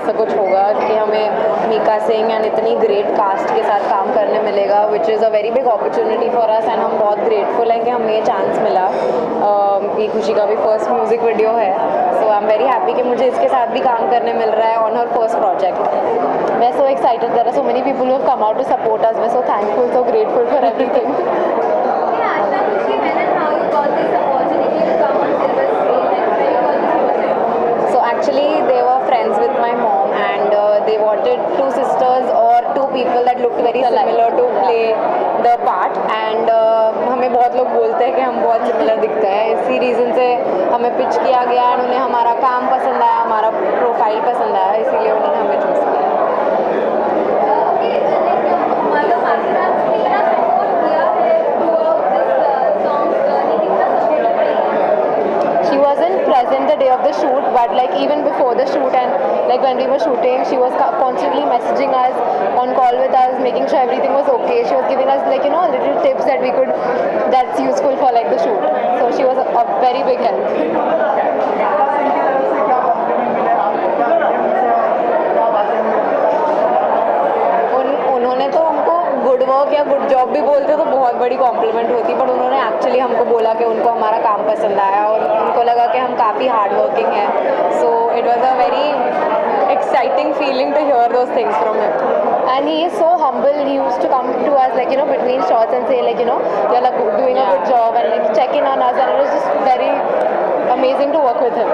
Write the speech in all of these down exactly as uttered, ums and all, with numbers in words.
ऐसा कुछ होगा कि हमें मीका सिंह एंड इतनी ग्रेट कास्ट के साथ काम करने मिलेगा, which is a very big opportunity for us and हम बहुत ग्रेटफुल हैं कि हमें ये चांस मिला। ये खुशी का भी फर्स्ट म्यूज़िक वीडियो है, so I am very happy कि मुझे इसके साथ भी काम करने मिल रहा है on her first project. We're so excited. There are so many people who have come out to support us. We're so thankful, so grateful for everything. So actually they were friends with my mom and uh, they wanted two sisters or two people that looked very similar to play the part and uh, हमें बहुत लोग बोलते हैं कि हम बहुत similar दिखते हैं, इसी रीज़न से हमें पिच किया गया एंड उन्हें हमारा काम पसंद आया, हमारा प्रोफाइल पसंद आया, इसीलिए उन्होंने हमें चूज़ किया। She wasn't present the day of the shoot, but like even before the shoot and like when we were shooting, she was constantly messaging us, on call with us, making sure everything was okay. She was giving us like, you know, little tips that we could, that's useful for like the shoot. So she was a, a very big help. उन्होंने तो हमको good work या good job भी बोलते तो बहुत बड़ी complement होती, बट उन्होंने एक्चुअली हमको बोला कि उनको हमारा काम पसंद आया और उनको लगा कि हम काफ़ी हार्ड वर्किंग हैं, so it was a very exciting feeling to hear those things from him. And he is so humble. He used to come to us like, you know, between shots and say like, you know, you're like doing yeah. a good job and like check in on us, and it was just very amazing to work with him.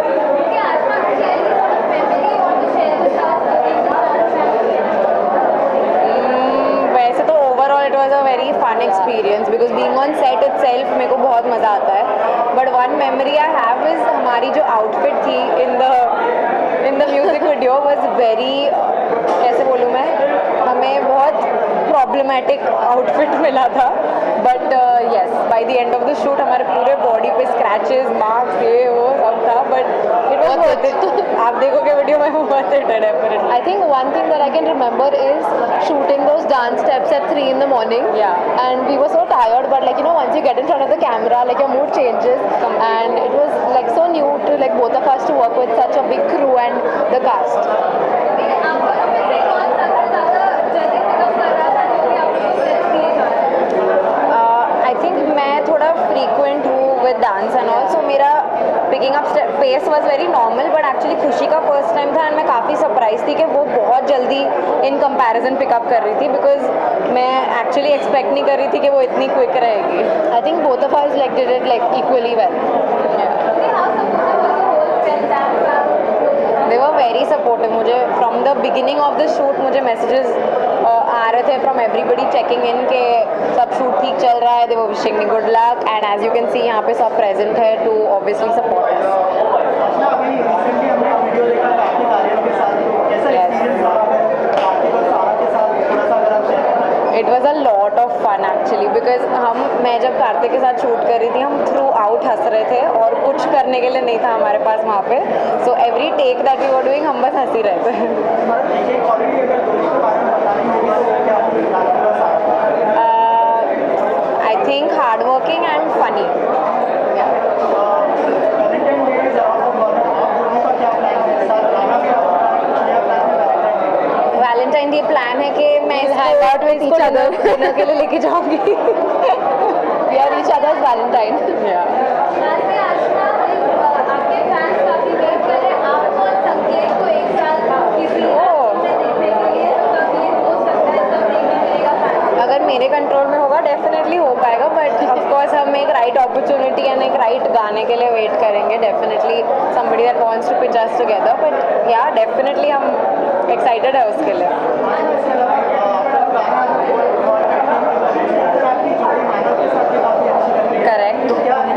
mm, वैसे तो overall it was a very fun experience because being on set itself मेरे को बहुत मज़ा आता है, but one memory I have is हमारी जो outfit थी in the in the music video was very कैसे बोलूँ मैं, हमें बहुत problematic outfit मिला था, but uh, yes by the end of the shoot हमारे पूरे body पे scratches, marks ये वो सब था, but it was worth it. आप देखोगे वीडियो में worth it है definitely. I think one thing that I can remember is shooting those dance steps at three in the morning. Yeah. And we were so tired, but like, you know, once you get in front of the camera, like your mood changes. Completely. And it was like so new to like both of us to work with such a big crew and the cast. I think मैं थोड़ा frequent हूँ with dance and also मेरा picking up pace was very normal, but actually खुशी का first time था and मैं काफ़ी surprise थी कि वो बहुत जल्दी इन कंपैरिजन पिकअप कर रही थी, बिकॉज मैं एक्चुअली एक्सपेक्ट नहीं कर रही थी कि वो इतनी क्विक रहेगी. I think both of us like did it like equally well. They were very supportive. मुझे from the beginning of the shoot मुझे मैसेजेस आ रहे थे फ्रॉम एवरीबडी चेकिंग इन के सब शूट ठीक चल रहा है, they were wishing me good luck and as you can see यहाँ पे सब प्रेजेंट है to obviously support us. It was a lot of fun actually because हम मैं जब कार्तिक के साथ शूट कर रही थी हम थ्रू आउट हंस रहे थे और कुछ करने के लिए नहीं था हमारे पास वहाँ पे, so every take that we were doing हम बस हंस ही रहे थे. I think hard working and funny. Valentine day plan है कि मैं hang out with each other dinner के लिए लेके जाऊंगी. We are each other's Valentine. Yeah. अगर मेरे कंट्रोल में होगा डेफिनेटली हो पाएगा, बट ऑफ कोर्स हम एक राइट अपॉर्चुनिटी एंड एक राइट गाने के लिए वेट करेंगे. Definitely somebody that wants to pitch us together, but yeah definitely हम एक्साइटेड है उसके लिए. Correct.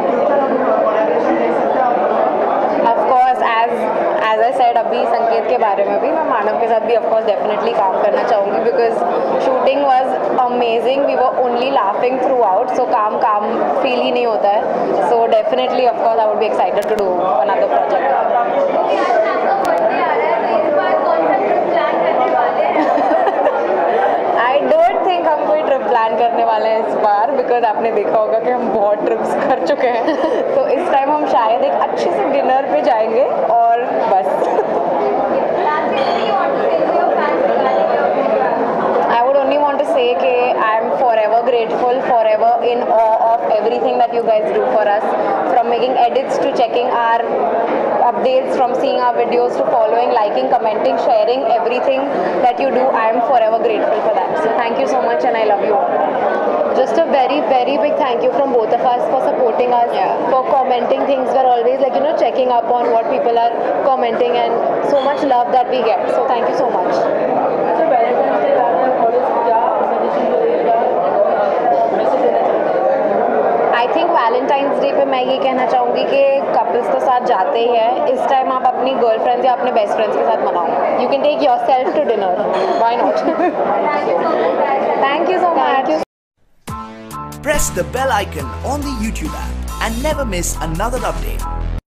Of course as as I said अभी संकेत के बारे में भी मैं मानव के साथ भी ऑफ कोर्स डेफिनेटली काम करना चाहूँगी because shooting was amazing. We were only laughing throughout, so काम काम फील ही नहीं होता है. So definitely of course I would be excited to do another project. I don't think हम कोई ट्रिप प्लान करने वाले हैं इस बार बिकॉज आपने देखा होगा कि हम बहुत ट्रिप्स कर चुके हैं. तो इस टाइम हम शायद एक अच्छे से डिनर पे जाएंगे और बस. updates, from seeing our videos to following, liking, commenting, sharing everything that you do. I am forever grateful for that. So thank you so much and I love you all. Just a very, very big thank you from both of us for supporting us, Yeah. for commenting things. We're always like, you know, checking up on what people are commenting and so much love that we get. So thank you so much. I think Valentine's day पे मैं ये कहना चाहूँगी कि couples तो साथ जाते ही हैं, इस टाइम आप अपनी गर्लफ्रेंड्स या अपने बेस्ट फ्रेंड्स के साथ मनाओ. You can take yourself to dinner. Why not? Thank you so Thank much. you. Press the bell icon on the YouTube app and never miss another update.